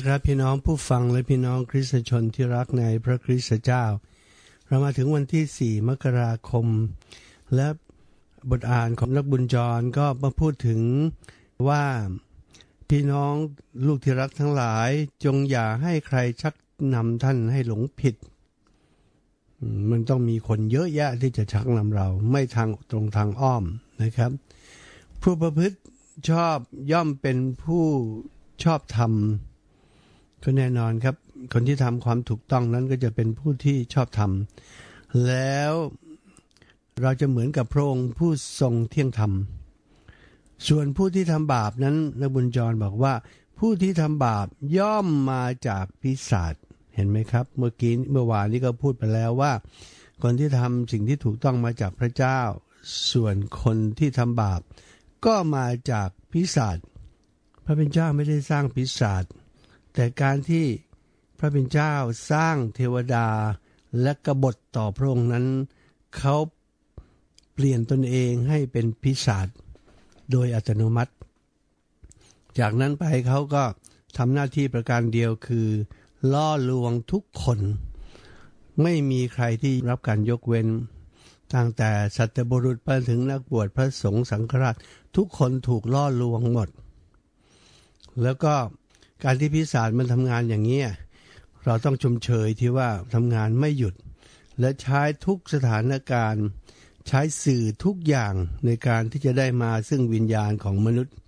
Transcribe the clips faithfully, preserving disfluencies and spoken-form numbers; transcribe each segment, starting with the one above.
ครับพี่น้องผู้ฟังและพี่น้องคริสตชนที่รักในพระคริสตเจ้าเรามาถึงวันที่สี่มกราคมและบทอ่านของนักบุญจรก็มาพูดถึงว่าพี่น้องลูกที่รักทั้งหลายจงอย่าให้ใครชักนำท่านให้หลงผิดมันต้องมีคนเยอะแยะที่จะชักนำเราไม่ทางตรงทางอ้อมนะครับผู้ประพฤติชอบย่อมเป็นผู้ชอบธรรมก็แน่นอนครับคนที่ทำความถูกต้องนั้นก็จะเป็นผู้ที่ชอบธรรมแล้วเราจะเหมือนกับพระองค์ผู้ทรงเที่ยงธรรมส่วนผู้ที่ทำบาปนั้นนักบุญจรบอกว่าผู้ที่ทำบาปย่อมมาจากปีศาจเห็นไหมครับเมื่อกี้เมื่อวานนี้ก็พูดไปแล้วว่าคนที่ทำสิ่งที่ถูกต้องมาจากพระเจ้าส่วนคนที่ทำบาปก็มาจากปีศาจพระเป็นเจ้าไม่ได้สร้างปีศาจแต่การที่พระเป็นเจ้าสร้างเทวดาและกบฏต่อพระองค์นั้นเขาเปลี่ยนตนเองให้เป็นปีศาจโดยอัตโนมัติจากนั้นไปเขาก็ทำหน้าที่ประการเดียวคือล่อลวงทุกคนไม่มีใครที่รับการยกเว้นตั้งแต่สัตบุรุษไปถึงนักบวชพระสงฆ์สังฆราชทุกคนถูกล่อลวงหมดแล้วก็การที่ปีศาจมันทำงานอย่างนี้เราต้องชมเชยที่ว่าทำงานไม่หยุดและใช้ทุกสถานการณ์ใช้สื่อทุกอย่างในการที่จะได้มาซึ่งวิญญาณของมนุษย์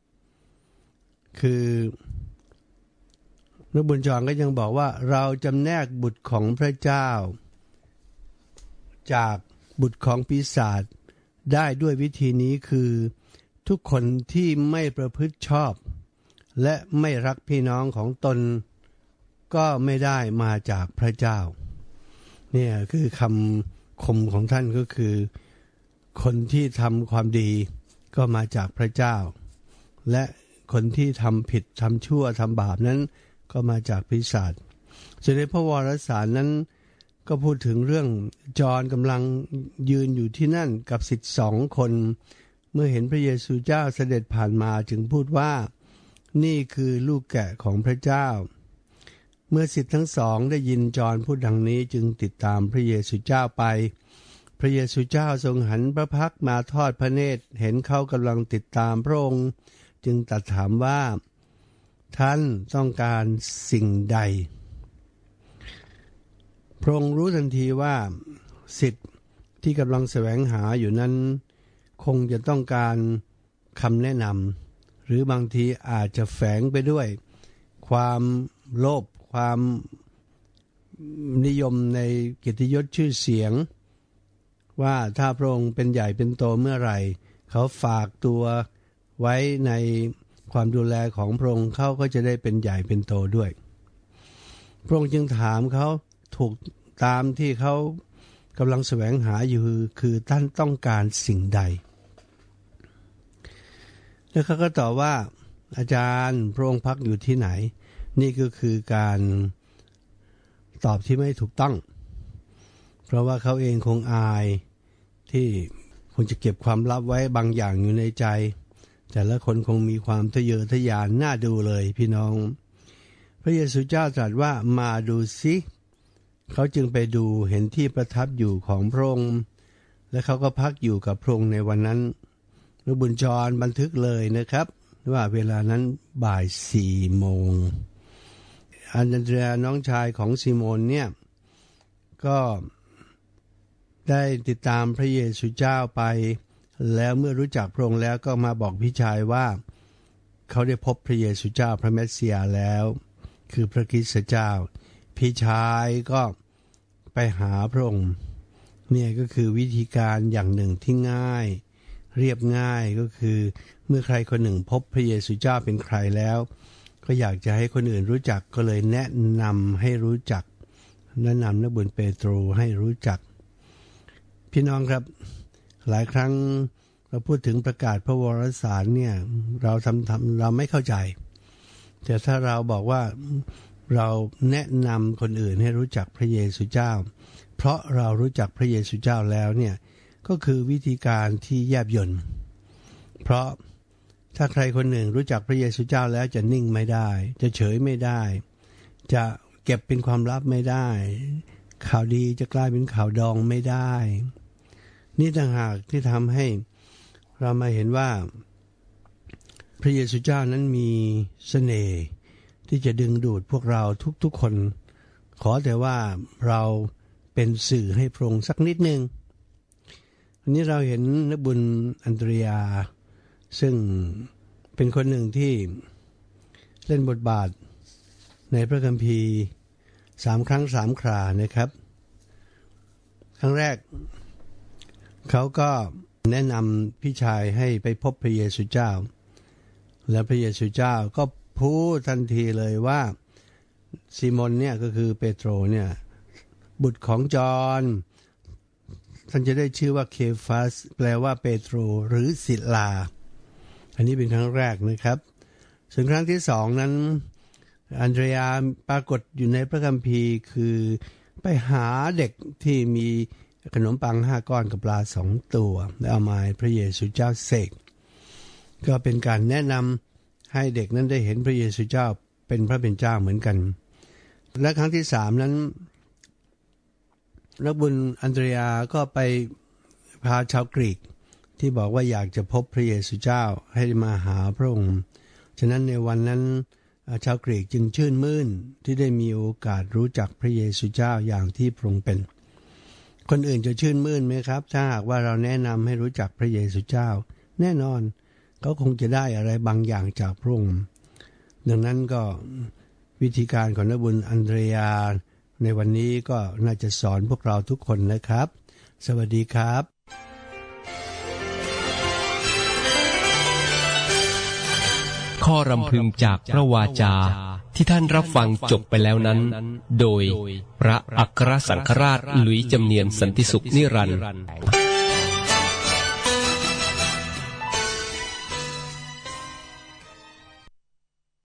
คือพระบุญจรก็ยังบอกว่าเราจำแนกบุตรของพระเจ้าจากบุตรของปีศาจได้ด้วยวิธีนี้คือทุกคนที่ไม่ประพฤติชอบและไม่รักพี่น้องของตนก็ไม่ได้มาจากพระเจ้าเนี่ยคือคำคมของท่านก็คือคนที่ทำความดีก็มาจากพระเจ้าและคนที่ทำผิดทำชั่วทำบาปนั้นก็มาจากปีศาจส่วนในพระวรสารนั้นก็พูดถึงเรื่องจอห์นกำลังยืนอยู่ที่นั่นกับศิษย์สองคนเมื่อเห็นพระเยซูเจ้าเสด็จผ่านมาจึงพูดว่านี่คือลูกแกะของพระเจ้าเมื่อศิษย์ทั้งสองได้ยินจอห์นพูดดังนี้จึงติดตามพระเยซูเจ้าไปพระเยซูเจ้าทรงหันพระพักตร์มาทอดพระเนตรเห็นเขากำลังติดตามพระองค์จึงตรัสถามว่าท่านต้องการสิ่งใดพระองค์รู้ทันทีว่าศิษย์ที่กำลังแสวงหาอยู่นั้นคงจะต้องการคำแนะนำหรือบางทีอาจจะแฝงไปด้วยความโลภความนิยมในเกียรติยศชื่อเสียงว่าถ้าพระองค์เป็นใหญ่เป็นโตเมื่อไหร่เขาฝากตัวไว้ในความดูแลของพระองค์เขาก็จะได้เป็นใหญ่เป็นโตด้วยพระองค์จึงถามเขาถูกตามที่เขากำลังแสวงหาอยู่คือท่านต้องการสิ่งใดแล้วเขาก็ตอบว่าอาจารย์พระองค์พักอยู่ที่ไหนนี่ก็คือการตอบที่ไม่ถูกต้องเพราะว่าเขาเองคงอายที่คงจะเก็บความลับไว้บางอย่างอยู่ในใจแต่ละคนคงมีความทะเยอทะยานน่าดูเลยพี่น้องพระเยซูเจ้าตรัสว่ามาดูสิเขาจึงไปดูเห็นที่ประทับอยู่ของพระองค์และเขาก็พักอยู่กับพระองค์ในวันนั้นพระบุญจรบันทึกเลยนะครับว่าเวลานั้นบ่ายสี่โมงอันเดรียน้องชายของซิโมนเนี่ยก็ได้ติดตามพระเยซูเจ้าไปแล้วเมื่อรู้จักพระองค์แล้วก็มาบอกพี่ชายว่าเขาได้พบพระเยซูเจ้าพระเมสสิยาแล้วคือพระคริสต์เจ้าพี่ชายก็ไปหาพระองค์เนี่ยก็คือวิธีการอย่างหนึ่งที่ง่ายเรียบง่ายก็คือเมื่อใครคนหนึ่งพบพระเยซูเจ้าเป็นใครแล้วก็อยากจะให้คนอื่นรู้จักก็เลยแนะนำให้รู้จักแนะนำนักบุญเปโตรให้รู้จักพี่น้องครับหลายครั้งเราพูดถึงประกาศพระวรสารเนี่ยเราทำทำเราไม่เข้าใจแต่ถ้าเราบอกว่าเราแนะนำคนอื่นให้รู้จักพระเยซูเจ้าเพราะเรารู้จักพระเยซูเจ้าแล้วเนี่ยก็คือวิธีการที่แยบยลเพราะถ้าใครคนหนึ่งรู้จักพระเยซูเจ้าแล้วจะนิ่งไม่ได้จะเฉยไม่ได้จะเก็บเป็นความลับไม่ได้ข่าวดีจะกลายเป็นข่าวดองไม่ได้นี่ต่างหากที่ทำให้เรามาเห็นว่าพระเยซูเจ้านั้นมีเสน่ห์ที่จะดึงดูดพวกเราทุกๆคนขอแต่ว่าเราเป็นสื่อให้พระองค์สักนิดนึงอันนี้เราเห็นนักบุญอันเดรียซึ่งเป็นคนหนึ่งที่เล่นบทบาทในพระคัมภีร์สามครั้งสามครานะครับครั้งแรกเขาก็แนะนำพี่ชายให้ไปพบพระเยซูเจ้าและพระเยซูเจ้าก็พูดทันทีเลยว่าซีโมนเนี่ยก็คือเปโตรเนี่ยบุตรของจอห์นท่านจะได้ชื่อว่าเคฟัสแปลว่าเปโตรหรือศิลาอันนี้เป็นครั้งแรกนะครับส่วนครั้งที่สองนั้นอันเดรียปรากฏอยู่ในพระคัมภีร์คือไปหาเด็กที่มีขนมปังห้าก้อนกับปลาสองตัวแล้วเอามาให้พระเยซูเจ้าเสกก็เป็นการแนะนำให้เด็กนั้นได้เห็นพระเยซูเจ้าเป็นพระเป็นเจ้าเหมือนกันและครั้งที่สามนั้นนักบุญอันเดรียก็ไปพาชาวกรีกที่บอกว่าอยากจะพบพระเยซูเจ้าให้มาหาพระองค์ฉะนั้นในวันนั้นชาวกรีกจึงชื่นมื่นที่ได้มีโอกาสรู้จักพระเยซูเจ้าอย่างที่พระองค์เป็นคนอื่นจะชื่นมื่นไหมครับถ้าหากว่าเราแนะนำให้รู้จักพระเยซูเจ้าแน่นอนเขาคงจะได้อะไรบางอย่างจากพระองค์ดังนั้นก็วิธีการของนักบุญอันเดรียในวันนี้ก็น่าจะสอนพวกเราทุกคนนะครับสวัสดีครับข้อรำพึงจากพระวาจาที่ท่านรับฟังจบไปแล้วนั้นโดยพระอัครสังฆราชหลุยส์จำเนียนสันติสุขนิรันดร์